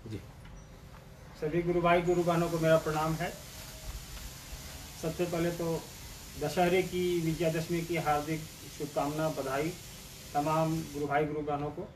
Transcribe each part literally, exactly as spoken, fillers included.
जी। सभी गुरु भाई गुरु बहनों को मेरा प्रणाम है। सबसे पहले तो दशहरे की, विजयादशमी की हार्दिक शुभकामना, बधाई तमाम गुरु भाई गुरु बहनों को।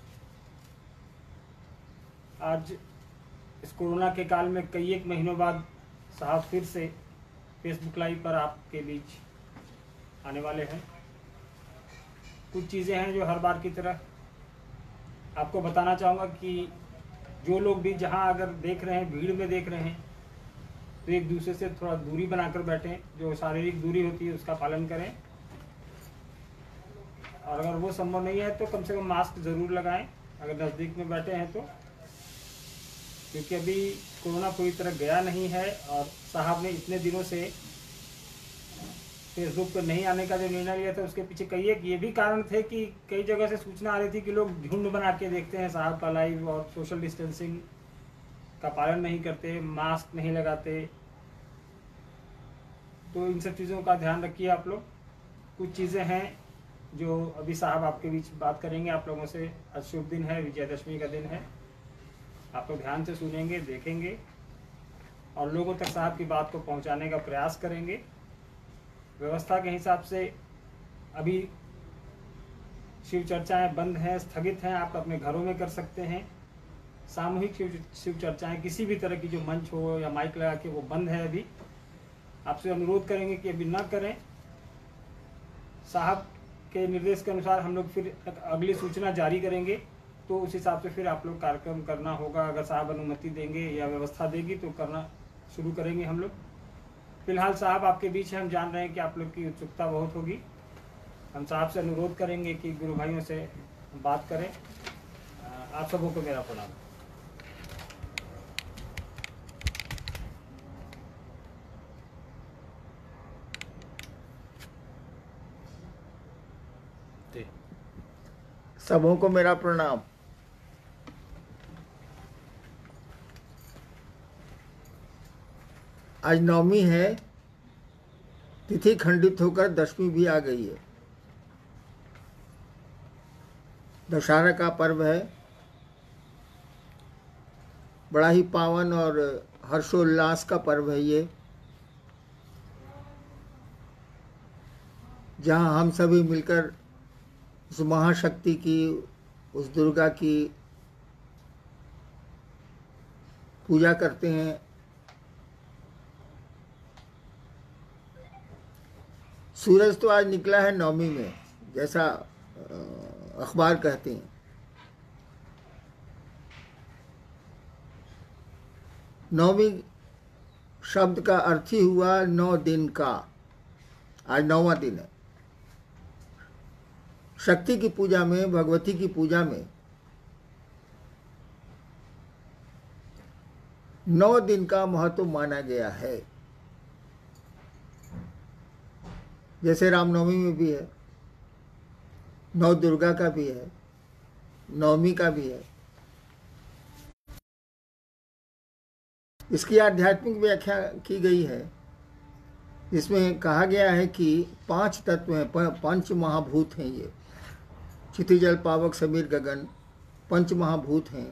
आज इस कोरोना के काल में कई एक महीनों बाद साहब फिर से फेसबुक लाइव पर आपके बीच आने वाले हैं। कुछ चीज़ें हैं जो हर बार की तरह आपको बताना चाहूँगा कि जो लोग भी जहाँ अगर देख रहे हैं, भीड़ में देख रहे हैं, तो एक दूसरे से थोड़ा दूरी बनाकर बैठें। जो शारीरिक दूरी होती है उसका पालन करें, और अगर वो संभव नहीं है तो कम से कम मास्क ज़रूर लगाएं अगर नज़दीक में बैठे हैं तो, क्योंकि अभी कोरोना पूरी तरह गया नहीं है। और साहब ने इतने दिनों से फेसबुक पर नहीं आने का जो निर्णय लिया था, उसके पीछे कई एक ये भी कारण थे कि कई जगह से सूचना आ रही थी कि लोग झुंड बना के देखते हैं साहब का लाइव और सोशल डिस्टेंसिंग का पालन नहीं करते, मास्क नहीं लगाते। तो इन सब चीज़ों का ध्यान रखिए आप लोग। कुछ चीज़ें हैं जो अभी साहब आपके बीच बात करेंगे आप लोगों से। आज शुभ दिन है, विजयादशमी का दिन है। आप लोग ध्यान से सुनेंगे, देखेंगे और लोगों तक साहब की बात को पहुंचाने का प्रयास करेंगे। व्यवस्था के हिसाब से अभी शिव चर्चाएं बंद हैं, स्थगित हैं। आप अपने घरों में कर सकते हैं। सामूहिक शिव शिव चर्चाएं किसी भी तरह की जो मंच हो या माइक लगा के, वो बंद है। अभी आपसे अनुरोध करेंगे कि अभी ना करें। साहब के निर्देश के अनुसार हम लोग फिर अगली सूचना जारी करेंगे, तो उस हिसाब से फिर आप लोग कार्यक्रम करना होगा। अगर साहब अनुमति देंगे या व्यवस्था देगी तो करना शुरू करेंगे हम लोग। फिलहाल साहब आपके बीच है, हम जान रहे हैं कि आप लोग की उत्सुकता बहुत होगी। हम साहब से अनुरोध करेंगे कि गुरु भाइयों से बात करें। आप सबों को मेरा प्रणाम। सबों को मेरा प्रणाम। आज नवमी है, तिथि खंडित होकर दशमी भी आ गई है। दशहरा का पर्व है, बड़ा ही पावन और हर्षोल्लास का पर्व है ये, जहाँ हम सभी मिलकर उस महाशक्ति की, उस दुर्गा की पूजा करते हैं। सूरज तो आज निकला है नवमी में, जैसा अखबार कहते हैं। नवमी शब्द का अर्थ ही हुआ नौ दिन का। आज नौवां दिन है। शक्ति की पूजा में, भगवती की पूजा में नौ दिन का महत्व माना गया है। जैसे रामनवमी में भी है, नौ दुर्गा का भी है, नवमी का भी है। इसकी आध्यात्मिक व्याख्या की गई है, जिसमें कहा गया है कि पांच तत्व हैं, पंच महाभूत हैं। ये क्षिति जल पावक समीर गगन पंच महाभूत हैं,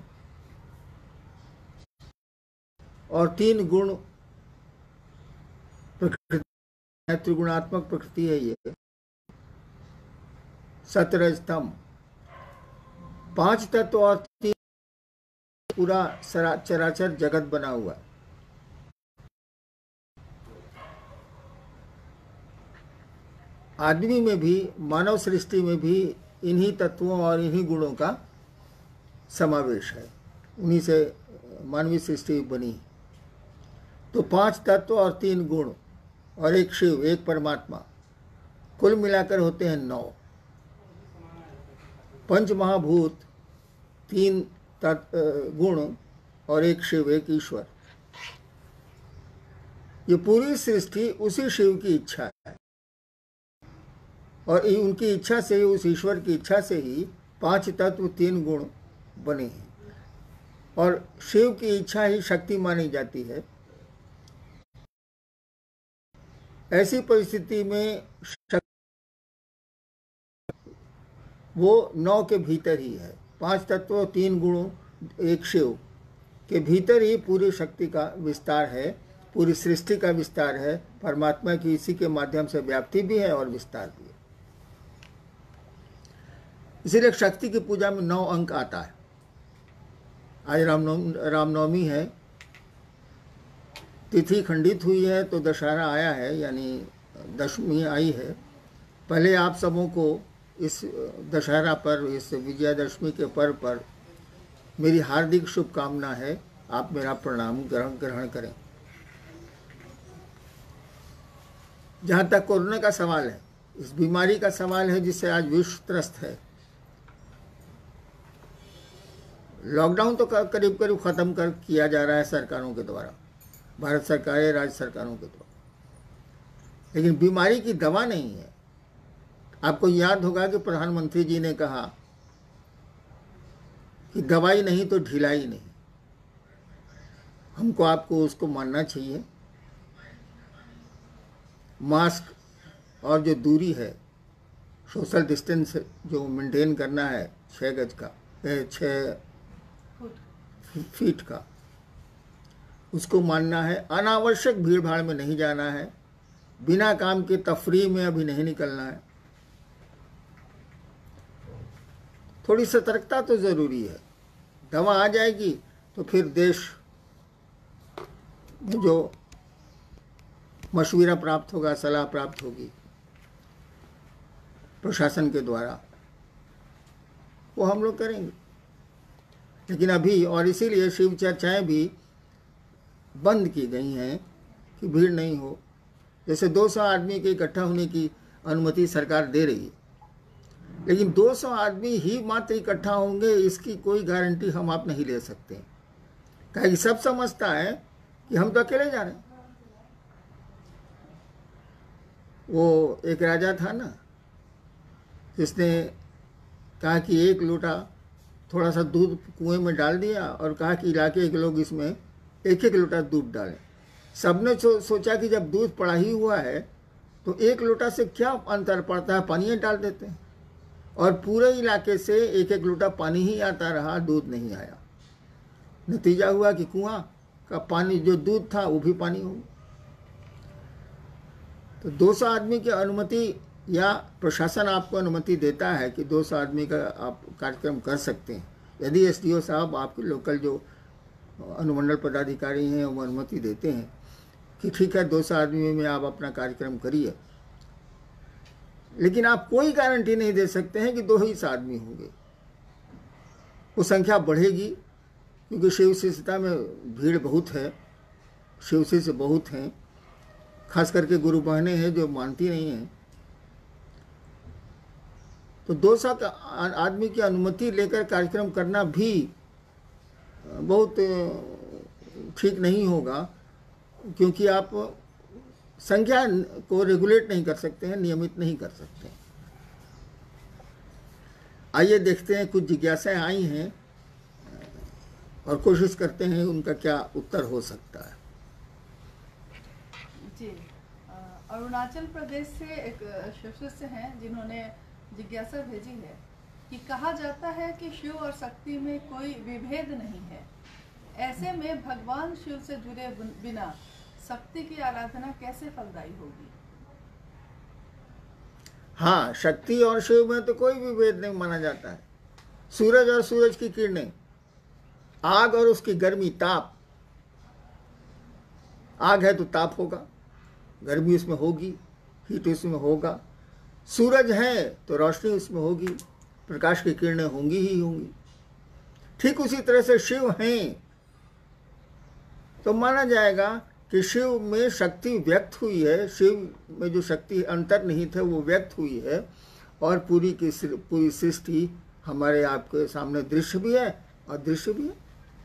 और तीन गुण प्रकृति, त्रिगुणात्मक प्रकृति है ये, सतरज तम। पांच तत्व और तीन, पूरा चराचर जगत बना हुआ। आदमी में भी, मानव सृष्टि में भी इन्हीं तत्वों और इन्हीं गुणों का समावेश है। उन्हीं से मानवीय सृष्टि बनी। तो पांच तत्व और तीन गुण और एक शिव, एक परमात्मा, कुल मिलाकर होते हैं नौ। पंच महाभूत, तीन गुण और एक शिव, एक ईश्वर। ये पूरी सृष्टि उसी शिव की इच्छा है, और उनकी इच्छा से ही, उस ईश्वर की इच्छा से ही पांच तत्व तीन गुण बने हैं। और शिव की इच्छा ही शक्ति मानी जाती है। ऐसी परिस्थिति में वो नौ के भीतर ही है। पांच तत्व, तीन गुण, एक शिव, के भीतर ही पूरी शक्ति का विस्तार है, पूरी सृष्टि का विस्तार है। परमात्मा की इसी के माध्यम से व्याप्ति भी है और विस्तार भी है। इसीलिए शक्ति की पूजा में नौ अंक आता है। आज रामनवमी रामनवमी है, तिथि खंडित हुई है तो दशहरा आया है, यानी दशमी आई है। पहले आप सबों को इस दशहरा पर, इस विजयादशमी के पर्व पर मेरी हार्दिक शुभकामना है। आप मेरा प्रणाम ग्रहण ग्रहण करें। जहाँ तक कोरोना का सवाल है, इस बीमारी का सवाल है जिससे आज विश्व त्रस्त है, लॉकडाउन तो करीब करीब ख़त्म कर किया जा रहा है सरकारों के द्वारा, भारत सरकार या राज्य सरकारों के द्वारा, लेकिन बीमारी की दवा नहीं है। आपको याद होगा कि प्रधानमंत्री जी ने कहा कि दवाई नहीं तो ढिलाई नहीं। हमको आपको उसको मानना चाहिए। मास्क और जो दूरी है, सोशल डिस्टेंस जो मेंटेन करना है, छः गज का, छः फीट का, उसको मानना है। अनावश्यक भीड़ भाड़ में नहीं जाना है, बिना काम के तफरीह में अभी नहीं निकलना है। थोड़ी सतर्कता तो ज़रूरी है। दवा आ जाएगी तो फिर देश में जो मशवरा प्राप्त होगा, सलाह प्राप्त होगी प्रशासन के द्वारा, वो हम लोग करेंगे। लेकिन अभी, और इसीलिए शिव चर्चाएँ भी बंद की गई हैं कि भीड़ नहीं हो। जैसे दो सौ आदमी के इकट्ठा होने की अनुमति सरकार दे रही है, लेकिन दो सौ आदमी ही मात्र इकट्ठा होंगे इसकी कोई गारंटी हम आप नहीं ले सकते। क्या कि सब समझता है कि हम तो अकेले जा रहे हैं। वो एक राजा था ना, जिसने कहा कि एक लोटा थोड़ा सा दूध कुएं में डाल दिया और कहा कि इलाके के लोग इसमें एक एक लोटा दूध डालें। सबने सो, सोचा कि जब दूध पड़ा ही हुआ है तो एक लोटा से क्या अंतर पड़ता है, पानी डाल देते हैं। और पूरे इलाके से एक एक लोटा पानी ही आता रहा, दूध नहीं आया। नतीजा हुआ कि कुआं का पानी, जो दूध था, वो भी पानी हो गया। तो दो सौ आदमी की अनुमति, या प्रशासन आपको अनुमति देता है कि दो सौ आदमी का आप कार्यक्रम कर सकते हैं। यदि एसडीओ साहब, आपके लोकल जो अनुमंडल पदाधिकारी हैं, वो अनुमति देते हैं कि ठीक है दो सौ आदमी में आप अपना कार्यक्रम करिए, लेकिन आप कोई गारंटी नहीं दे सकते हैं कि दो ही सौ आदमी होंगे। वो संख्या बढ़ेगी, क्योंकि शिव शिष्यता में भीड़ बहुत है, शिव शिष्य बहुत हैं, खास करके गुरु बहनें हैं जो मानती नहीं हैं। तो दो सौ आदमी की अनुमति लेकर कार्यक्रम करना भी बहुत ठीक नहीं होगा, क्योंकि आप संख्या को रेगुलेट नहीं कर सकते हैं, नियमित नहीं कर सकते। आइए देखते हैं, कुछ जिज्ञासाएं आई हैं और कोशिश करते हैं उनका क्या उत्तर हो सकता है। जी, अरुणाचल प्रदेश से एक शिष्य हैं जिन्होंने जिज्ञासा भेजी है कि कहा जाता है कि शिव और शक्ति में कोई विभेद नहीं है, ऐसे में भगवान शिव से जुड़े बिना शक्ति की आराधना कैसे फलदायी होगी? हाँ, शक्ति और शिव में तो कोई विभेद नहीं माना जाता है। सूरज और सूरज की किरणें, आग और उसकी गर्मी, ताप। आग है तो ताप होगा, गर्मी उसमें होगी, हीट उसमें होगा। सूरज है तो रोशनी उसमें होगी, प्रकाश की किरणें होंगी ही होंगी। ठीक उसी तरह से शिव हैं तो माना जाएगा कि शिव में शक्ति व्यक्त हुई है, शिव में जो शक्ति अंतर्निहित है वो व्यक्त हुई है, और पूरी की पूरी सृष्टि हमारे आपके सामने दृश्य भी है और दृश्य भी है।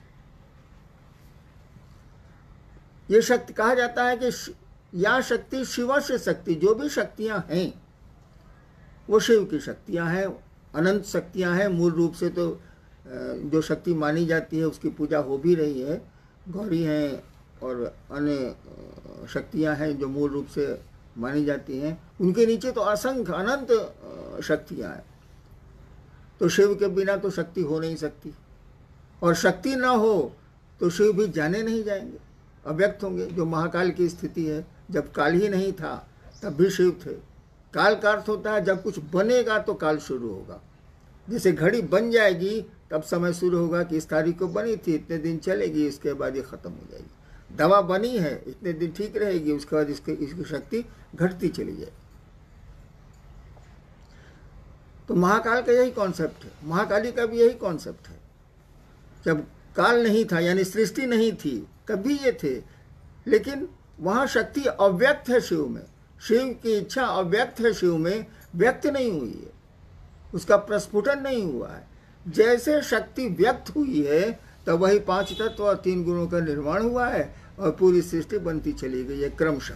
ये शक्ति कहा जाता है कि या शक्ति शिव से शक्ति, जो भी शक्तियां हैं वो शिव की शक्तियां हैं, अनंत शक्तियां हैं। मूल रूप से तो जो शक्ति मानी जाती है उसकी पूजा हो भी रही है, गौरी हैं और अन्य शक्तियां हैं जो मूल रूप से मानी जाती हैं। उनके नीचे तो असंख्य अनंत शक्तियां हैं। तो शिव के बिना तो शक्ति हो नहीं सकती, और शक्ति ना हो तो शिव भी जाने नहीं जाएंगे, अव्यक्त होंगे। जो महाकाल की स्थिति है, जब काल ही नहीं था तब भी शिव थे। काल का अर्थ होता है जब कुछ बनेगा तो काल शुरू होगा। जैसे घड़ी बन जाएगी तब समय शुरू होगा कि इस तारीख को बनी थी, इतने दिन चलेगी, इसके बाद ये खत्म हो जाएगी। दवा बनी है, इतने दिन ठीक रहेगी, उसके बाद इसके इसकी शक्ति घटती चली जाएगी। तो महाकाल का यही कॉन्सेप्ट है, महाकाली का भी यही कॉन्सेप्ट है। जब काल नहीं था यानी सृष्टि नहीं थी कभी ये थे, लेकिन वहाँ शक्ति अव्यक्त है शिव में, शिव की इच्छा अव्यक्त है शिव में, व्यक्त नहीं हुई है, उसका प्रस्फुटन नहीं हुआ है। जैसे शक्ति व्यक्त हुई है तब वही पांच तत्व और तीन गुणों का निर्माण हुआ है और पूरी सृष्टि बनती चली गई है क्रमशः।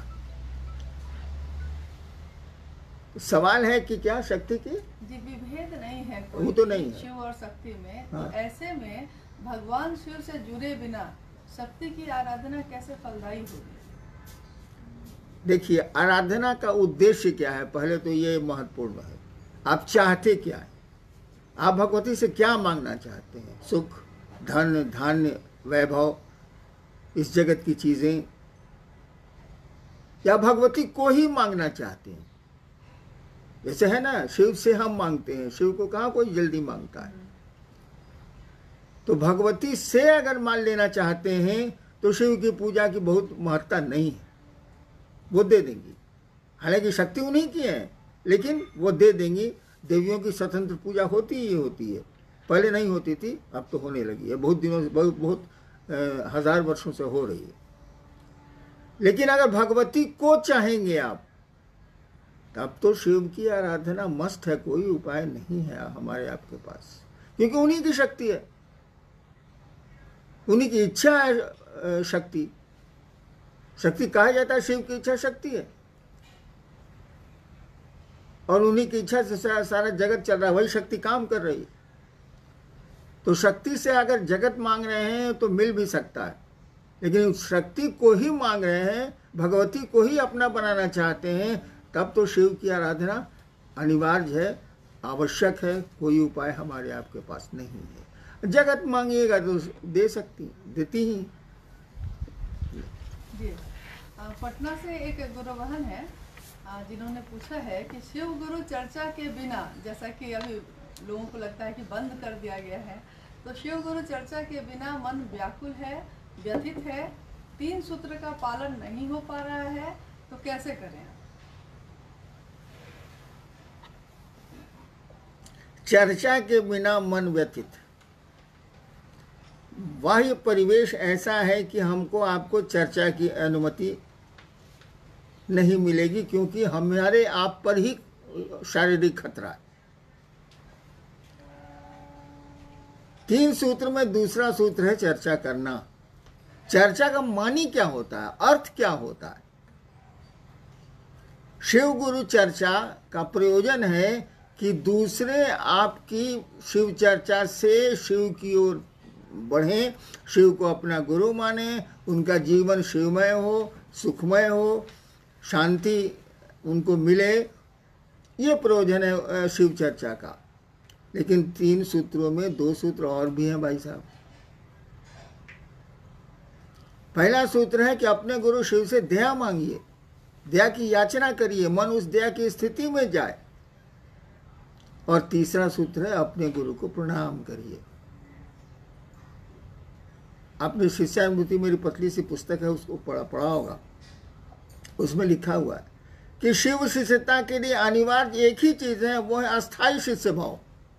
सवाल है कि क्या शक्ति की जी विभेद नहीं है कोई, वो तो नहीं है। शिव और शक्ति में। हाँ। तो ऐसे में भगवान शिव से जुड़े बिना शक्ति की आराधना कैसे फलदायी होगी? देखिए, आराधना का उद्देश्य क्या है, पहले तो ये महत्वपूर्ण है। आप चाहते क्या है, आप भगवती से क्या मांगना चाहते हैं? सुख, धन, धान्य, वैभव, इस जगत की चीजें, या भगवती को ही मांगना चाहते हैं? जैसे है ना, शिव से हम मांगते हैं, शिव को कहाँ कोई जल्दी मांगता है। तो भगवती से अगर मान लेना चाहते हैं तो शिव की पूजा की बहुत महत्ता नहीं है, वो दे देंगी। हालांकि शक्ति उन्हीं की है, लेकिन वो दे देंगी। देवियों की स्वतंत्र पूजा होती ही होती है, पहले नहीं होती थी, अब तो होने लगी है, बहुत दिनों से, बहुत बहुत आ, हजार वर्षों से हो रही है। लेकिन अगर भगवती को चाहेंगे आप, तब तो शिव की आराधना मस्त है, कोई उपाय नहीं है हमारे आपके पास, क्योंकि उन्हीं की शक्ति है, उन्हीं की इच्छा है शक्ति। शक्ति कहा जाता है शिव की इच्छा शक्ति है, और उन्हीं की इच्छा से सारा जगत चल रहा है, वही शक्ति काम कर रही है। तो शक्ति से अगर जगत मांग रहे हैं तो मिल भी सकता है, लेकिन शक्ति को ही मांग रहे हैं, भगवती को ही अपना बनाना चाहते हैं, तब तो शिव की आराधना अनिवार्य है, आवश्यक है, कोई उपाय हमारे आपके पास नहीं है। जगत मांगिएगा तो दे सकती, देती ही। जी, पटना से एक गुरु बहन है जिन्होंने पूछा है कि शिव गुरु चर्चा के बिना, जैसा कि अभी लोगों को लगता है कि बंद कर दिया गया है, तो शिव गुरु चर्चा के बिना मन व्याकुल है, व्यथित है, तीन सूत्र का पालन नहीं हो पा रहा है, तो कैसे करें? चर्चा के बिना मन व्यथित, बाह्य परिवेश ऐसा है कि हमको आपको चर्चा की अनुमति नहीं मिलेगी, क्योंकि हमारे आप पर ही शारीरिक खतरा है। तीन सूत्र में दूसरा सूत्र है चर्चा करना। चर्चा का मानी क्या होता है, अर्थ क्या होता है? शिव गुरु चर्चा का प्रयोजन है कि दूसरे आपकी शिव चर्चा से शिव की ओर बढ़ें, शिव को अपना गुरु माने, उनका जीवन शिवमय हो, सुखमय हो, शांति उनको मिले, ये प्रयोजन है शिव चर्चा का। लेकिन तीन सूत्रों में दो सूत्र और भी हैं भाई साहब। पहला सूत्र है कि अपने गुरु शिव से दया मांगिए, दया की याचना करिए, मन उस दया की स्थिति में जाए। और तीसरा सूत्र है अपने गुरु को प्रणाम करिए। आपने शिष्यानुभूति, मेरी पतली सी पुस्तक है, उसको पढ़ा पढ़ा होगा। उसमें लिखा हुआ है कि शिव शिष्यता के लिए अनिवार्य एक ही चीज है, वो है अस्थाई शिष्य भाव।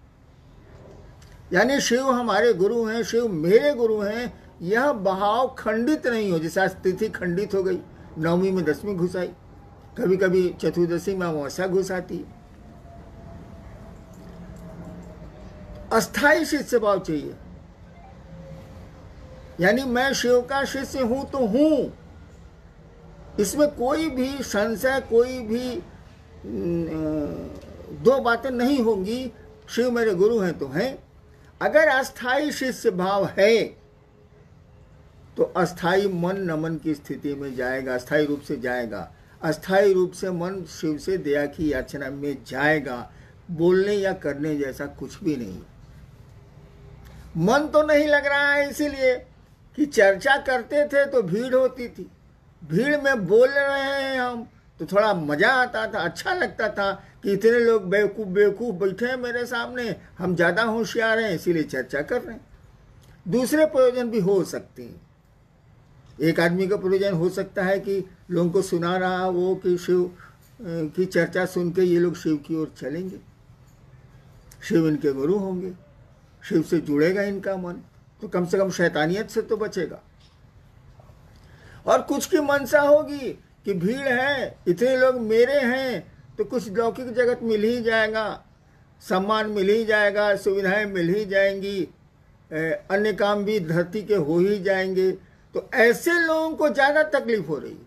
यानी शिव हमारे गुरु हैं, शिव मेरे गुरु हैं, यह भाव खंडित नहीं हो। जैसे आज तिथि खंडित हो गई, नवमी में दसवीं घुस आई, कभी कभी चतुर्दशी में अमावस्या घुस आती। अस्थाई शिष्य भाव चाहिए, यानी मैं शिव का शिष्य हूं तो हूं, इसमें कोई भी संशय, कोई भी दो बातें नहीं होंगी। शिव मेरे गुरु हैं तो हैं। अगर अस्थाई शिष्य भाव है तो अस्थाई मन नमन की स्थिति में जाएगा, अस्थाई रूप से जाएगा। अस्थाई रूप से मन शिव से दया की याचना में जाएगा। बोलने या करने जैसा कुछ भी नहीं। मन तो नहीं लग रहा है, इसीलिए कि चर्चा करते थे तो भीड़ होती थी, भीड़ में बोल रहे हैं हम तो थोड़ा मजा आता था, अच्छा लगता था कि इतने लोग बेवकूफ़ बेवकूफ़ बैठे हैं मेरे सामने, हम ज़्यादा होशियार हैं इसीलिए चर्चा कर रहे हैं। दूसरे प्रयोजन भी हो सकते हैं। एक आदमी का प्रयोजन हो सकता है कि लोगों को सुना रहा वो कि शिव की चर्चा सुन के ये लोग शिव की ओर चलेंगे, शिव इनके गुरु होंगे, शिव से जुड़ेगा इनका मन, तो कम से कम शैतानियत से तो बचेगा। और कुछ की मनसा होगी कि भीड़ है, इतने लोग मेरे हैं तो कुछ लौकिक जगत मिल ही जाएगा, सम्मान मिल ही जाएगा, सुविधाएं मिल ही जाएंगी, अन्य काम भी धरती के हो ही जाएंगे। तो ऐसे लोगों को ज़्यादा तकलीफ हो रही है,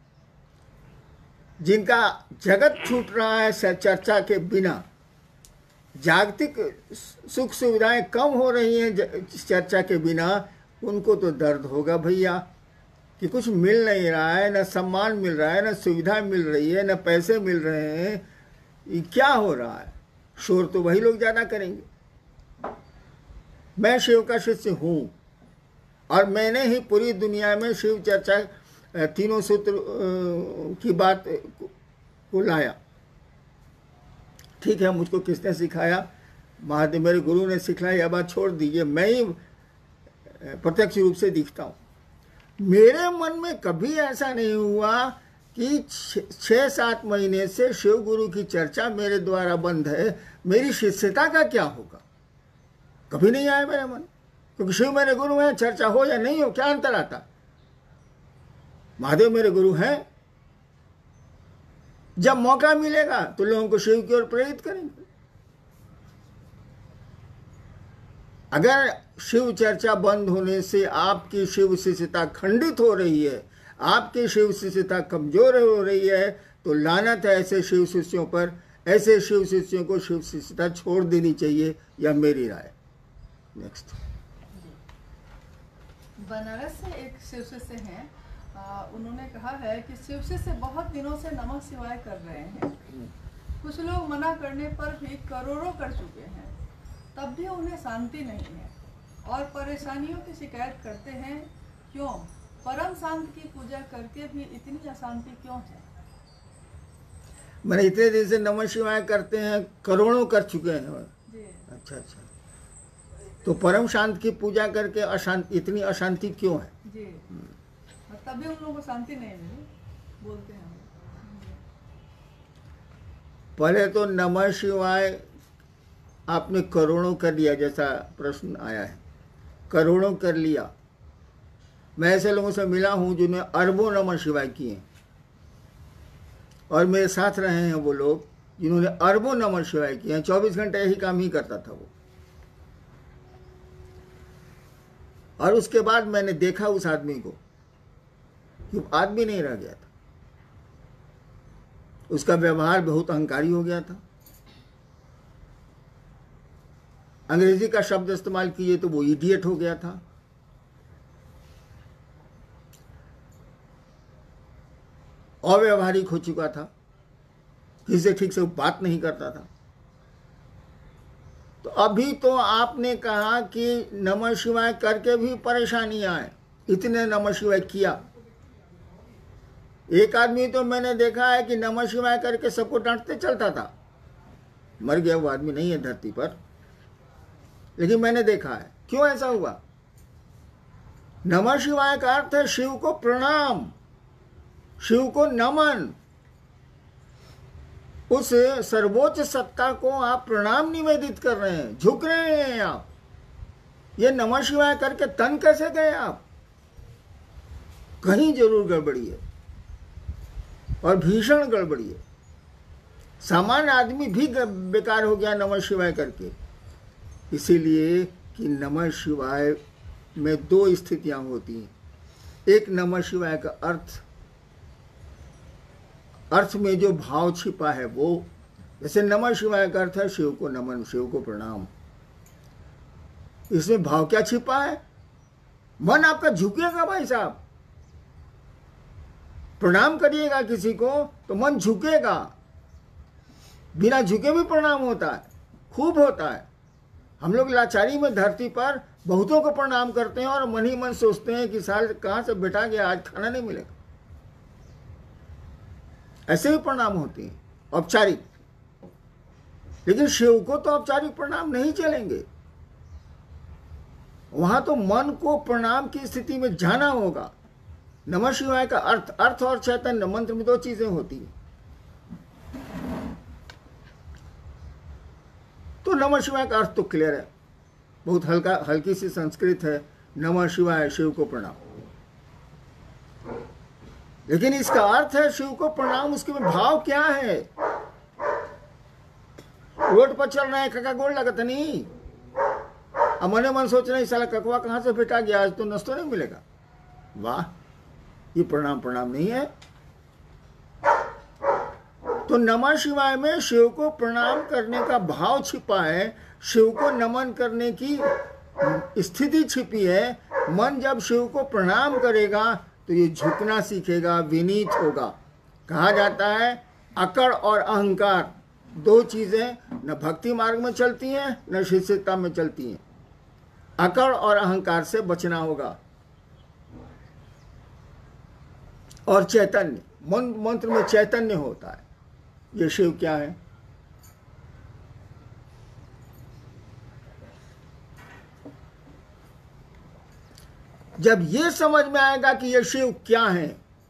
जिनका जगत छूट रहा है चर्चा के बिना, जागतिक सुख सुविधाएं कम हो रही हैं चर्चा के बिना, उनको तो दर्द होगा भैया कि कुछ मिल नहीं रहा है, न सम्मान मिल रहा है, न सुविधा मिल रही है, न पैसे मिल रहे हैं, ये क्या हो रहा है। शोर तो वही लोग ज़्यादा करेंगे। मैं शिव का शिष्य हूँ और मैंने ही पूरी दुनिया में शिव चर्चा तीनों सूत्र की बात को लाया। ठीक है, मुझको किसने सिखाया? महादेव मेरे गुरु ने सिखाया, यह बात छोड़ दीजिए, मैं ही प्रत्यक्ष रूप से दिखता हूँ। मेरे मन में कभी ऐसा नहीं हुआ कि छः सात महीने से शिव गुरु की चर्चा मेरे द्वारा बंद है, मेरी शिष्यता का क्या होगा, कभी नहीं आया मेरे मन। क्योंकि शिव मेरे गुरु हैं, चर्चा हो या नहीं हो क्या अंतर आता। महादेव मेरे गुरु हैं, जब मौका मिलेगा तो लोगों को शिव की ओर प्रेरित करेंगे। अगर शिव चर्चा बंद होने से आपकी शिव शिष्यता खंडित हो रही है, आपकी शिव शिष्यता कमजोर हो रही है, तो लानत है ऐसे शिव शिष्यों पर। ऐसे शिव शिष्यों को शिव शिष्यता छोड़ देनी चाहिए, यह मेरी राय। नेक्स्ट। बनारस से एक शिव शिष्य हैं, उन्होंने कहा है कि शिव शिष्य बहुत दिनों से नमः शिवाय कर रहे हैं, कुछ लोग मना करने पर भी करोड़ों कर चुके हैं, तब भी उन्हें शांति नहीं है और परेशानियों की शिकायत करते हैं। क्यों? परम शांत की पूजा करके भी इतनी अशांति क्यों है? मैंने इतने दिन से नमः शिवाय करते हैं, करोड़ों कर चुके हैं जी। अच्छा अच्छा, तो परम शांत की पूजा करके अशांति, इतनी अशांति क्यों है जी? तभी उन लोगों को शांति नहीं मिली, बोलते हैं। पहले तो नमः शिवाय आपने करोड़ों कर लिया, जैसा प्रश्न आया है, करोड़ों कर लिया। मैं ऐसे लोगों से मिला हूं जिन्होंने अरबों नमः शिवाय किए, और मेरे साथ रहे हैं वो लोग जिन्होंने अरबों नमः शिवाय किए हैं। चौबीस घंटे यही काम ही करता था वो। और उसके बाद मैंने देखा उस आदमी को कि आदमी नहीं रह गया था, उसका व्यवहार बहुत अहंकारी हो गया था। अंग्रेजी का शब्द इस्तेमाल किए तो वो इडियट हो गया था। अव्यवहारिक हो चुका था, किसी से ठीक से बात नहीं करता था। तो अभी तो आपने कहा कि नमः शिवाय करके भी परेशानियां आए, इतने नमः शिवाय किया। एक आदमी तो मैंने देखा है कि नमः शिवाय करके सबको डांटते चलता था, मर गया वो आदमी, नहीं है धरती पर, लेकिन मैंने देखा है। क्यों ऐसा हुआ? नमः शिवाय का अर्थ है शिव को प्रणाम, शिव को नमन। उस सर्वोच्च सत्ता को आप प्रणाम निवेदित कर रहे हैं, झुक रहे हैं आप। ये नमः शिवाय करके तन कैसे गए आप? कहीं जरूर गड़बड़ी है, और भीषण गड़बड़ी है। सामान्य आदमी भी बेकार हो गया नमः शिवाय करके। इसीलिए कि नमः शिवाय में दो स्थितियां होती हैं। एक, नमः शिवाय का अर्थ, अर्थ में जो भाव छिपा है वो, जैसे नमः शिवाय का अर्थ है शिव को नमन, शिव को प्रणाम। इसमें भाव क्या छिपा है? मन आपका झुकेगा भाई साहब। प्रणाम करिएगा किसी को तो मन झुकेगा, बिना झुके भी प्रणाम होता है, खूब होता है। हम लोग लाचारी में धरती पर बहुतों को प्रणाम करते हैं और मन ही मन सोचते हैं कि साल कहाँ से बैठा गया, आज खाना नहीं मिलेगा। ऐसे भी प्रणाम होते हैं औपचारिक, लेकिन शिव को तो औपचारिक प्रणाम नहीं चलेंगे। वहां तो मन को प्रणाम की स्थिति में जाना होगा। नमः शिवाय का अर्थ अर्थ और चैतन्य मंत्र में दो चीजें होती हैं। तो नमः शिवाय का अर्थ तो क्लियर है, बहुत हल्का हल्की सी संस्कृत है, नमः शिवाय, शिव को प्रणाम। लेकिन इसका अर्थ है शिव को प्रणाम, उसके में भाव क्या है? रोड पर चल रहे हैं, कका गोड़ लगता नहीं, अब मने मन सोच रहे साला ककवा कहां से भेटा गया, आज तो नाश्ता नहीं मिलेगा। वाह, ये प्रणाम प्रणाम नहीं है। तो नमः शिवाय में शिव को प्रणाम करने का भाव छिपा है, शिव को नमन करने की स्थिति छिपी है। मन जब शिव को प्रणाम करेगा तो ये झुकना सीखेगा, विनीत होगा। कहा जाता है अकड़ और अहंकार दो चीजें न भक्ति मार्ग में चलती हैं न शिष्यता में चलती हैं। अकड़ और अहंकार से बचना होगा। और चैतन्य, मंत्र में चैतन्य होता है। ये शिव क्या है? जब ये समझ में आएगा कि ये शिव क्या है,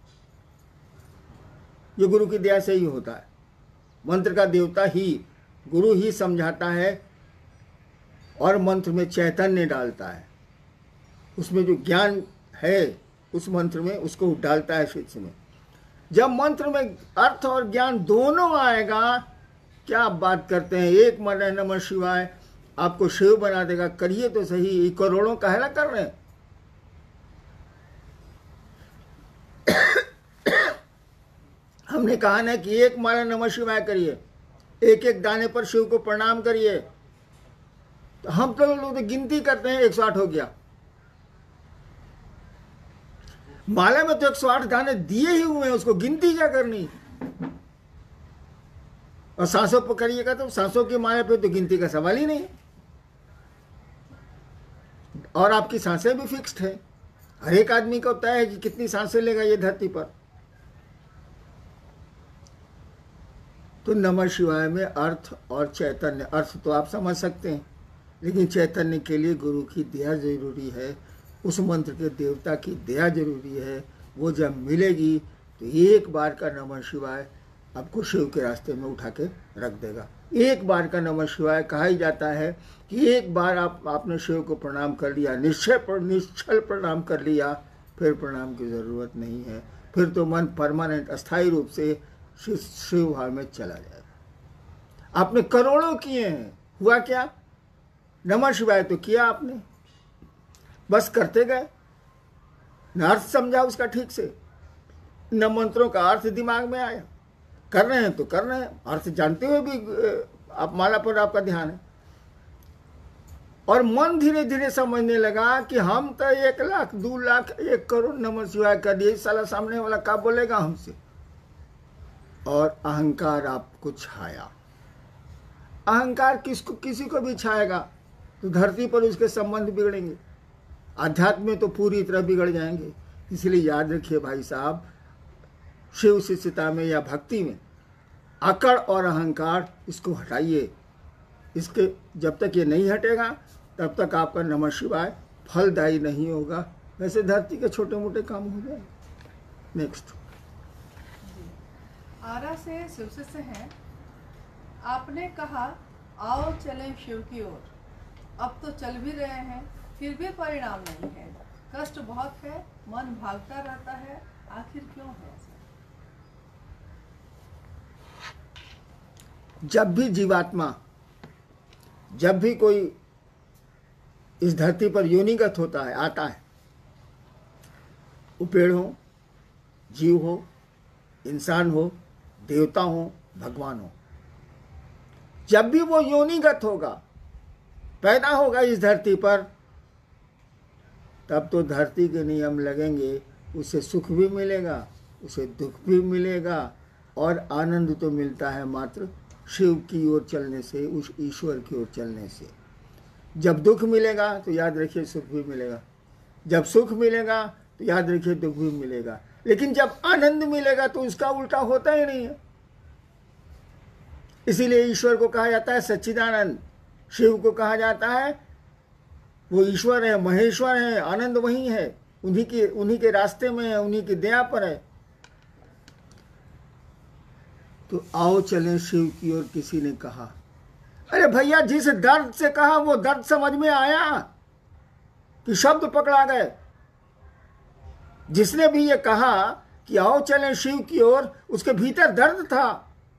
ये गुरु की दया से ही होता है। मंत्र का देवता ही, गुरु ही समझाता है और मंत्र में चैतन्य डालता है। उसमें जो ज्ञान है उस मंत्र में, उसको डालता है शिष्य में। जब मंत्र में अर्थ और ज्ञान दोनों आएगा, क्या आप बात करते हैं, एक मन है नमः शिवाय आपको शिव बना देगा। करिए तो सही, ये करोड़ों काहेला कर रहे हैं। हमने कहा ना कि एक माला नमः शिवाय करिए, एक एक दाने पर शिव को प्रणाम करिए। तो हम तो लोग तो गिनती करते हैं, एक सौ आठ हो गया। माला में तो एक सौ आठ दाने दिए ही हुए हैं, उसको गिनती क्या करनी। और सांसों पर करिएगा तो सांसों की माला पे तो गिनती का सवाल ही नहीं। और आपकी सांसें भी फिक्स्ड है, हर एक आदमी को तय है कि कितनी सांसें लेगा ये धरती पर। तो नमः शिवाय में अर्थ और चैतन्य, अर्थ तो आप समझ सकते हैं, लेकिन चैतन्य के लिए गुरु की दया जरूरी है, उस मंत्र के देवता की दया जरूरी है। वो जब मिलेगी तो एक बार का नमः शिवाय आपको शिव के रास्ते में उठा के रख देगा। एक बार का नमः शिवाय कहा ही जाता है कि एक बार आप आपने शिव को प्रणाम कर लिया, निश्चय पर निश्चल प्रणाम कर लिया, फिर प्रणाम की ज़रूरत नहीं है। फिर तो मन परमानेंट अस्थायी रूप से शिव शिव भाव में चला जाएगा। आपने करोड़ों किए हैं, हुआ क्या? नमः शिवाय तो किया आपने, बस करते गए, न अर्थ समझा उसका ठीक से, न मंत्रों का अर्थ दिमाग में आया। कर रहे हैं तो कर रहे हैं, अर्थ जानते हुए भी आप माला पर आपका ध्यान है। और मन धीरे धीरे समझने लगा कि हम तो एक लाख दो लाख एक करोड़ नमः शिवाय कर दिए, साला सामने वाला क्या बोलेगा हमसे। और अहंकार आपको छाया। अहंकार किसको किसी को भी छाएगा तो धरती पर उसके संबंध बिगड़ेंगे, आध्यात्म में तो पूरी तरह बिगड़ जाएंगे। इसलिए याद रखिए भाई साहब, शिव शिष्यता में या भक्ति में अकड़ और अहंकार इसको हटाइए। इसके जब तक ये नहीं हटेगा तब तक आपका नमः शिवाय फलदायी नहीं होगा। वैसे धरती के छोटे मोटे काम हो जाए। नेक्स्ट। आरा से शिवसे से हैं, आपने कहा आओ चलें शिव की ओर, अब तो चल भी रहे हैं फिर भी परिणाम नहीं है, कष्ट बहुत है, मन भागता रहता है, आखिर क्यों है ऐसा? जब भी जीवात्मा, जब भी कोई इस धरती पर योनिगत होता है, आता है, वो पेड़ हो, जीव हो, इंसान हो, देवता हो, भगवान हो, जब भी वो योनिगत होगा, पैदा होगा इस धरती पर, तब तो धरती के नियम लगेंगे। उसे सुख भी मिलेगा, उसे दुख भी मिलेगा, और आनंद तो मिलता है मात्र शिव की ओर चलने से, उस ईश्वर की ओर चलने से। जब दुख मिलेगा तो याद रखिए सुख भी मिलेगा, जब सुख मिलेगा तो याद रखिए दुख भी मिलेगा, लेकिन जब आनंद मिलेगा तो उसका उल्टा होता ही नहीं है। इसीलिए ईश्वर को कहा जाता है सच्चिदानंद, शिव को कहा जाता है वो ईश्वर है, महेश्वर है, आनंद वही है, उन्हीं के उन्हीं के रास्ते में है, उन्हीं की दया पर है। तो आओ चलें शिव की ओर, किसी ने कहा। अरे भैया, जिस दर्द से कहा वो दर्द समझ में आया कि शब्द पकड़ा गए? जिसने भी ये कहा कि आओ चलें शिव की ओर, उसके भीतर दर्द था,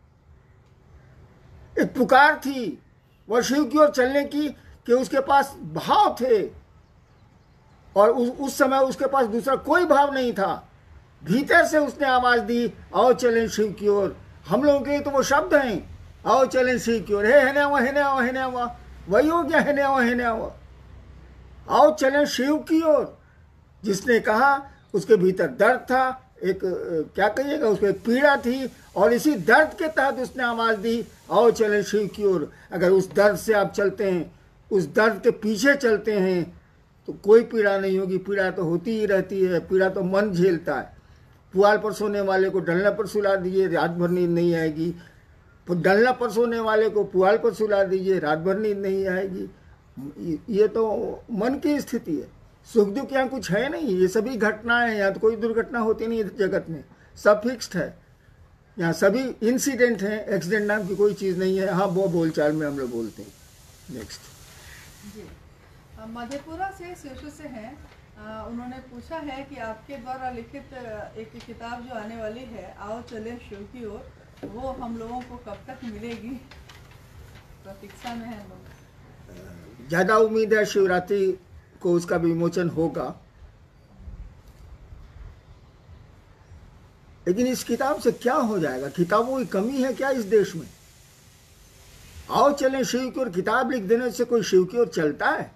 एक पुकार थी वह शिव की ओर चलने की, कि उसके पास भाव थे और उस, उस समय उसके पास दूसरा कोई भाव नहीं था। भीतर से उसने आवाज दी, आओ चलें शिव की ओर। हम लोगों के तो वो शब्द हैं, आओ चलें शिव की ओर, हे है ना है ना है ना वही हो गया, है ना है ना आओ चलें शिव की ओर। जिसने कहा उसके भीतर दर्द था, एक क्या कहिएगा, उसको एक पीड़ा थी, और इसी दर्द के तहत उसने आवाज दी, आओ चलें शिव की ओर। अगर उस दर्द से आप चलते हैं, उस दर्द के पीछे चलते हैं, तो कोई पीड़ा नहीं होगी। पीड़ा तो होती ही रहती है, पीड़ा तो मन झेलता है। पुआल पर सोने वाले को डंडा पर सुला दीजिए, रात भर नींद नहीं आएगी। डंडा पर सोने वाले को पुआल पर सुला दीजिए, रात भर नींद नहीं आएगी। ये तो मन की स्थिति है। सुख दुख यहाँ कुछ है नहीं, ये सभी घटनाएं, यहाँ तो कोई दुर्घटना होती नहीं जगत में, सब फिक्स्ड है। यहाँ सभी इंसिडेंट हैं, एक्सीडेंट नाम की कोई चीज़ नहीं है। हाँ, वो बोलचाल में हम लोग बोलते हैं। नेक्स्ट जी, मधेपुरा से शिशु से हैं, उन्होंने पूछा है कि आपके द्वारा लिखित एक किताब जो आने वाली है, आओ चले शिव की ओर, वो हम लोगों को कब तक मिलेगी? प्रतीक्षा में है लोग। ज़्यादा उम्मीद है शिवरात्रि को उसका विमोचन होगा, लेकिन इस किताब से क्या हो जाएगा? किताबों की कमी है क्या इस देश में? आओ चलें शिव की ओर किताब लिख देने से कोई शिव की ओर चलता है?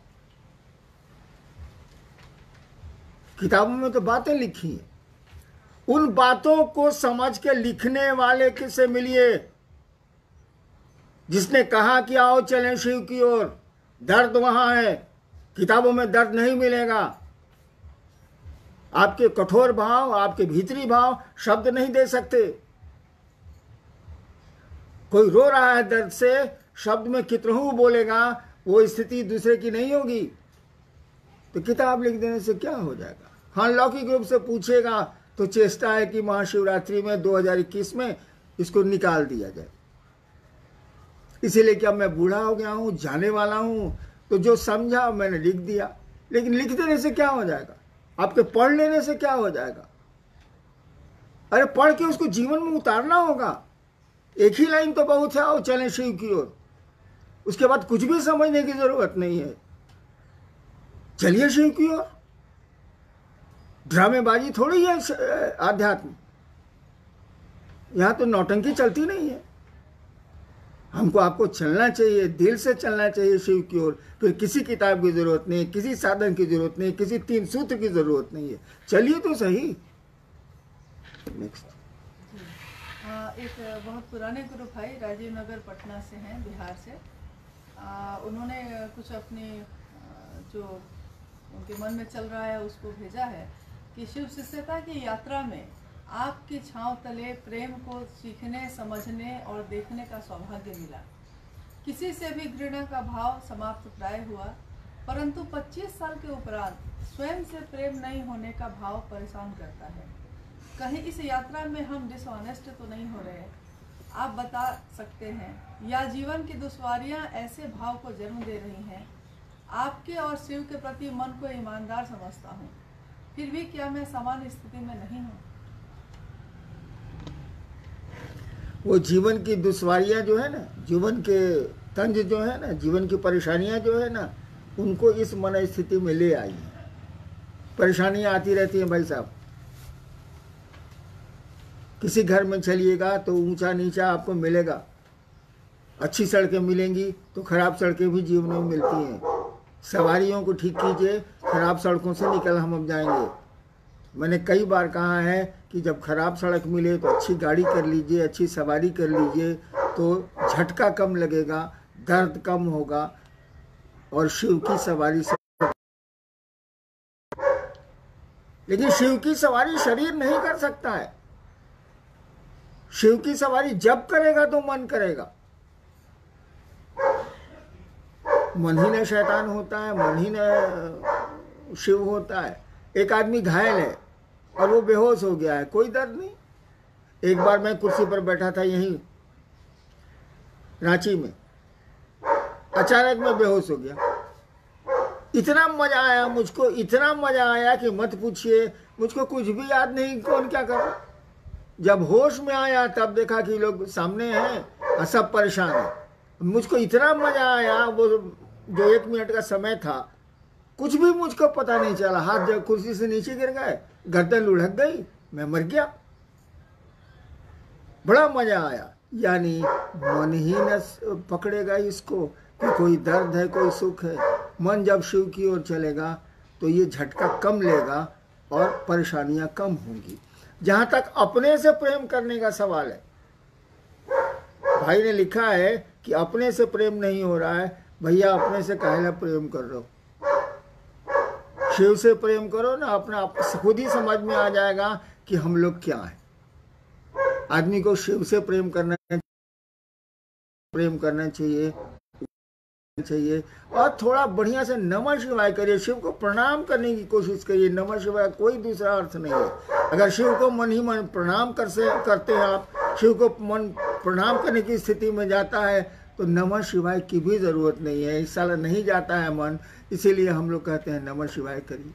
किताबों में तो बातें लिखी हैं, उन बातों को समझ के लिखने वाले किससे मिलिए जिसने कहा कि आओ चलें शिव की ओर। दर्द वहां है, किताबों में दर्द नहीं मिलेगा। आपके कठोर भाव, आपके भीतरी भाव शब्द नहीं दे सकते। कोई रो रहा है दर्द से, शब्द में कितनों बोलेगा, वो स्थिति दूसरे की नहीं होगी। तो किताब लिख देने से क्या हो जाएगा? हाँ, लौकिक रूप से पूछेगा तो चेष्टा है कि महाशिवरात्रि में दो हज़ार इक्कीस में इसको निकाल दिया जाए। इसीलिए कि अब मैं बूढ़ा हो गया हूं, जाने वाला हूं, तो जो समझा मैंने लिख दिया। लेकिन लिख देने से क्या हो जाएगा? आपके पढ़ लेने से क्या हो जाएगा? अरे पढ़ के उसको जीवन में उतारना होगा। एक ही लाइन तो बहुत है, आओ चलें शिव की ओर। उसके बाद कुछ भी समझने की जरूरत नहीं है। चलिए शिव की ओर। ड्रामेबाजी थोड़ी है आध्यात्म, यहां तो नौटंकी चलती नहीं है। हमको आपको चलना चाहिए, दिल से चलना चाहिए शिव की ओर। फिर किसी किताब की जरूरत नहीं, किसी साधन की जरूरत नहीं, किसी तीन सूत्र की जरूरत नहीं है। चलिए तो सही। नेक्स्ट एक बहुत पुराने गुरु भाई राजीव नगर पटना से हैं, बिहार से। आ, उन्होंने कुछ अपनी जो उनके मन में चल रहा है उसको भेजा है कि शिव शिष्यता की यात्रा में आपकी छांव तले प्रेम को सीखने, समझने और देखने का सौभाग्य मिला। किसी से भी घृणा का भाव समाप्त प्राय हुआ, परंतु पच्चीस साल के उपरांत स्वयं से प्रेम नहीं होने का भाव परेशान करता है। कहीं इस यात्रा में हम डिसऑनेस्ट तो नहीं हो रहे? आप बता सकते हैं, या जीवन की दुश्वारियां ऐसे भाव को जन्म दे रही हैं? आपके और शिव के प्रति मन को ईमानदार समझता हूँ, फिर भी क्या मैं समान स्थिति में नहीं हूँ? वो जीवन की दुश्वारियां जो है ना, जीवन के तंज जो है ना, जीवन की परेशानियां जो है ना, उनको इस मन स्थिति में ले आई। परेशानियां आती रहती हैं भाई साहब। किसी घर में चलिएगा तो ऊंचा नीचा आपको मिलेगा। अच्छी सड़कें मिलेंगी तो खराब सड़कें भी जीवन में मिलती हैं। सवारियों को ठीक कीजिए, खराब सड़कों से निकल हम अब जाएंगे। मैंने कई बार कहा है कि जब खराब सड़क मिले तो अच्छी गाड़ी कर लीजिए, अच्छी सवारी कर लीजिए, तो झटका कम लगेगा, दर्द कम होगा। और शिव की सवारी से, लेकिन शिव की सवारी शरीर नहीं कर सकता है। शिव की सवारी जब करेगा तो मन करेगा। मन ही ने शैतान होता है, मन ही ने शिव होता है। एक आदमी घायल है और वो बेहोश हो गया है, कोई दर्द नहीं। एक बार मैं कुर्सी पर बैठा था यहीं रांची में, अचानक मैं बेहोश हो गया। इतना मजा आया मुझको, इतना मजा आया कि मत पूछिए। मुझको कुछ भी याद नहीं कौन क्या कर रहा। जब होश में आया तब देखा कि लोग सामने हैं और सब परेशान हैं। मुझको इतना मजा आया, वो जो एक मिनट का समय था कुछ भी मुझको पता नहीं चला। हाथ जब कुर्सी से नीचे गिर गए, गर्दन लुढ़क गई, मैं मर गया। बड़ा मजा आया। यानी मन ही न पकड़ेगा इसको कि कोई दर्द है कोई सुख है। मन जब शिव की ओर चलेगा तो ये झटका कम लेगा और परेशानियां कम होंगी। जहां तक अपने से प्रेम करने का सवाल है, भाई ने लिखा है कि अपने से प्रेम नहीं हो रहा है। भैया अपने से काहेला प्रेम कर रहे हो? शिव से प्रेम करो ना। अपना खुद ही समझ में आ जाएगा कि हम लोग क्या हैं। आदमी को शिव से प्रेम करना प्रेम करना चाहिए चाहिए और थोड़ा बढ़िया से नमः शिवाय करिए। शिव को प्रणाम करने की कोशिश करिए। नमः शिवाय कोई दूसरा अर्थ नहीं है। अगर शिव को मन ही मन प्रणाम कर से करते हैं आप, शिव को मन प्रणाम करने की स्थिति में जाता है तो नमः शिवाय की भी जरूरत नहीं है। इस साल नहीं जाता है मन, इसीलिए हम लोग कहते हैं नमः शिवाय करिए।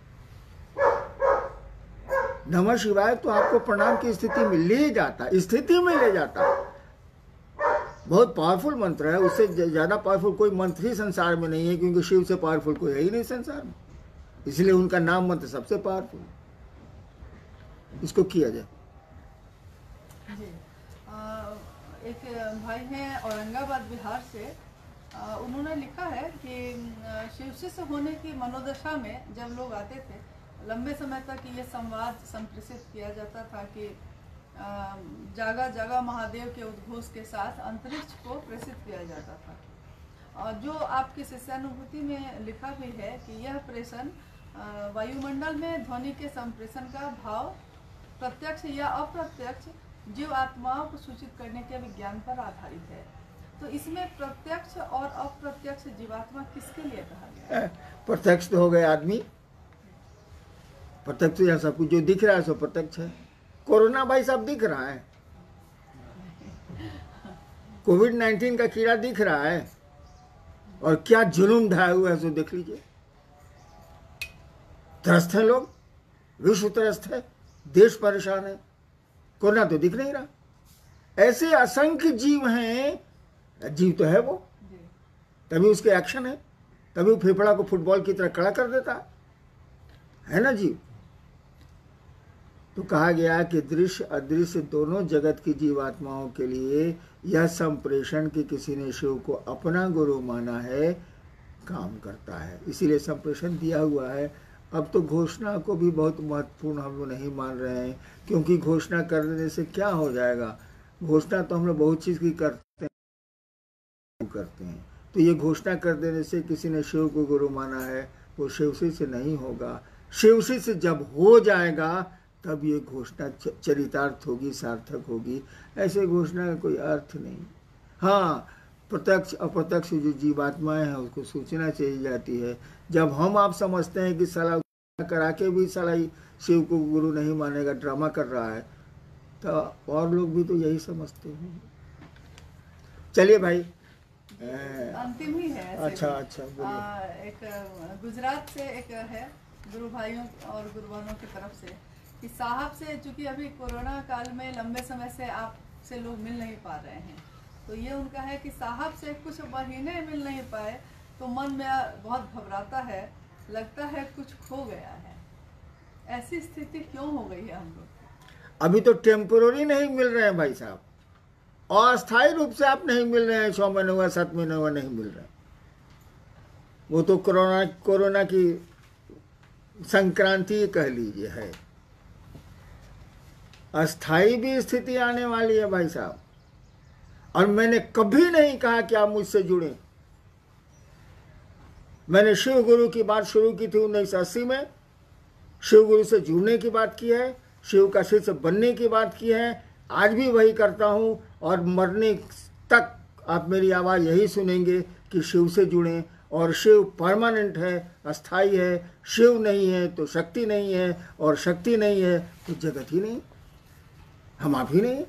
नमः शिवाय तो आपको प्रणाम की स्थिति में ले जाता, स्थिति में ले जाता। बहुत पावरफुल मंत्र है, उससे ज्यादा पावरफुल कोई मंत्र ही संसार में नहीं है, क्योंकि शिव से पावरफुल कोई है ही नहीं संसार में। इसलिए उनका नाम मंत्र सबसे पावरफुल। इसको किया जाए। जी आ, एक भाई हैं औरंगाबाद बिहार से, आ, उन्होंने लिखा है कि शिव से होने की मनोदशा में जब लोग आते थे, लंबे समय तक ये संवाद संप्रेषित किया जाता था कि जागा जागा महादेव के उद्घोष के साथ अंतरिक्ष को प्रेषित किया जाता था। और जो आपकी शिष्यानुभूति में लिखा भी है कि यह प्रेषण वायुमंडल में ध्वनि के संप्रेषण का भाव प्रत्यक्ष या अप्रत्यक्ष जीव आत्माओं को सूचित करने के विज्ञान पर आधारित है। तो इसमें प्रत्यक्ष और अप्रत्यक्ष जीवात्मा किसके लिए कहा गया है? प्रत्यक्ष तो हो गए आदमी। प्रत्यक्ष या सब कुछ जो दिख रहा है सो प्रत्यक्ष है। कोरोना भाई साहब दिख रहा है, कोविड नाइन्टीन का कीड़ा दिख रहा है, और क्या जुलूम ढाया हुआ है सो देख लीजिए। त्रस्त है लोग, विश्व त्रस्त है, देश परेशान है, कोरोना तो दिख नहीं रहा। ऐसे असंख्य जीव हैं, जीव तो है वो, तभी उसके एक्शन है, तभी वो फेफड़ा को फुटबॉल की तरह खड़ा कर देता है, है ना जीव। तो कहा गया कि दृश्य अदृश्य दोनों जगत की जीवात्माओं के लिए यह संप्रेषण कि किसी ने शिव को अपना गुरु माना है काम करता है, इसीलिए संप्रेषण दिया हुआ है। अब तो घोषणा को भी बहुत महत्वपूर्ण हम लोग नहीं मान रहे हैं, क्योंकि घोषणा कर देने से क्या हो जाएगा। घोषणा तो हम लोग बहुत चीज़ की करते हैं करते हैं तो ये घोषणा कर देने से किसी ने शिव को गुरु माना है वो शिवसी से नहीं होगा। शिवसी से जब हो जाएगा तब ये घोषणा चरितार्थ होगी, सार्थक होगी। ऐसे घोषणा का कोई अर्थ नहीं। हाँ, प्रत्यक्ष अप्रत्यक्ष जो जीवात्माएं हैं उसको सूचना चाहिए जाती है। जब हम आप समझते हैं कि साला करा के भी साला शिव को गुरु नहीं मानेगा, ड्रामा कर रहा है, तो और लोग भी तो यही समझते हैं। चलिए भाई, अंतिम ही है। अच्छा अच्छा आ, एक गुजरात से एक है गुरु भाइयों और गुरुवानों की तरफ से कि साहब से, चूंकि अभी कोरोना काल में लंबे समय से आपसे लोग मिल नहीं पा रहे हैं, तो ये उनका है कि साहब से कुछ महीने मिल नहीं पाए तो मन में बहुत घबराता है, लगता है कुछ खो गया है। ऐसी स्थिति क्यों हो गई है हम लोग? अभी तो टेम्पोररी नहीं मिल रहे हैं भाई साहब, अस्थायी रूप से आप नहीं मिल रहे हैं। छह महीने हुआ, सात महीने हुआ नहीं मिल रहे। वो तो कोरोना कोरोना की संक्रांति कह लीजिए है। अस्थायी भी स्थिति आने वाली है भाई साहब, और मैंने कभी नहीं कहा कि आप मुझसे जुड़े। मैंने शिव गुरु की बात शुरू की थी उन्नीस सौ अस्सी में, शिव गुरु से जुड़ने की बात की है, शिव का शिष्य बनने की बात की है, आज भी वही करता हूँ और मरने तक आप मेरी आवाज़ यही सुनेंगे कि शिव से जुड़ें। और शिव परमानेंट है, अस्थाई है। शिव नहीं है तो शक्ति नहीं है, और शक्ति नहीं है तो जगत ही नहीं, हम आप ही नहीं।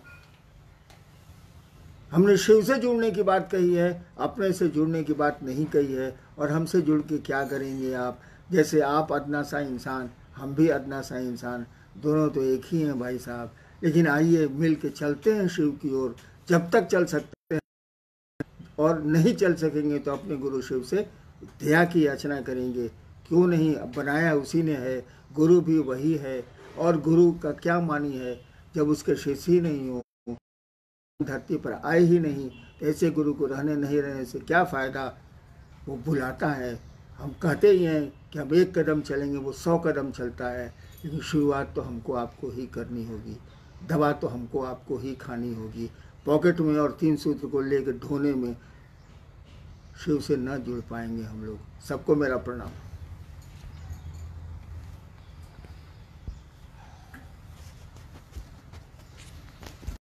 हमने शिव से जुड़ने की बात कही है, अपने से जुड़ने की बात नहीं कही है। और हमसे जुड़ के क्या करेंगे आप? जैसे आप अदना सा इंसान, हम भी अदना सा इंसान, दोनों तो एक ही हैं भाई साहब। लेकिन आइए मिल के चलते हैं शिव की ओर, जब तक चल सकते हैं, और नहीं चल सकेंगे तो अपने गुरु शिव से दया की याचना करेंगे। क्यों नहीं, बनाया उसी ने है, गुरु भी वही है। और गुरु का क्या मानी है जब उसके शिष्य ही नहीं हो, धरती पर आए ही नहीं, ऐसे गुरु को रहने नहीं रहने से क्या फ़ायदा? वो बुलाता है, हम कहते ही हैं कि हम एक कदम चलेंगे, वो सौ कदम चलता है। लेकिन शुरुआत तो हमको आपको ही करनी होगी, दवा तो हमको आपको ही खानी होगी। पॉकेट में और तीन सूत्र को लेकर ढोने में शिव से न जुड़ पाएंगे हम लोग। सबको मेरा प्रणाम।